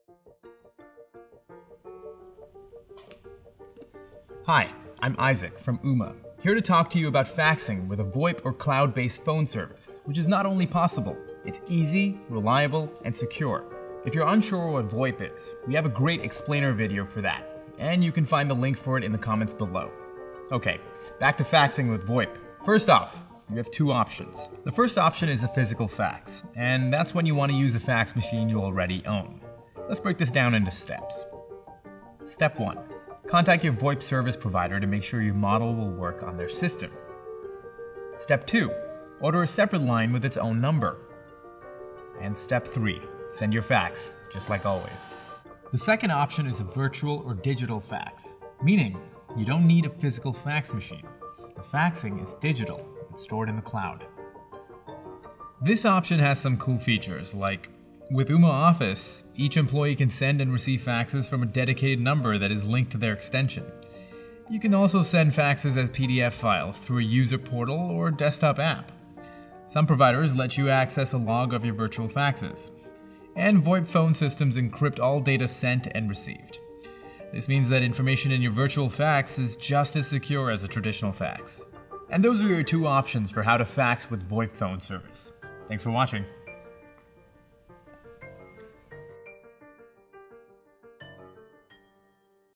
Hi, I'm Isaac from Ooma, here to talk to you about faxing with a VoIP or cloud-based phone service, which is not only possible, it's easy, reliable, and secure. If you're unsure what VoIP is, we have a great explainer video for that, and you can find the link for it in the comments below. Okay, back to faxing with VoIP. First off, you have two options. The first option is a physical fax, and that's when you want to use a fax machine you already own. Let's break this down into steps. Step 1. Contact your VoIP service provider to make sure your model will work on their system. Step 2. Order a separate line with its own number. And Step 3. Send your fax, just like always. The second option is a virtual or digital fax, meaning you don't need a physical fax machine. The faxing is digital and stored in the cloud. This option has some cool features, like with Ooma Office, each employee can send and receive faxes from a dedicated number that is linked to their extension. You can also send faxes as PDF files through a user portal or desktop app. Some providers let you access a log of your virtual faxes. And VoIP phone systems encrypt all data sent and received. This means that information in your virtual fax is just as secure as a traditional fax. And those are your two options for how to fax with VoIP phone service. Thanks for watching.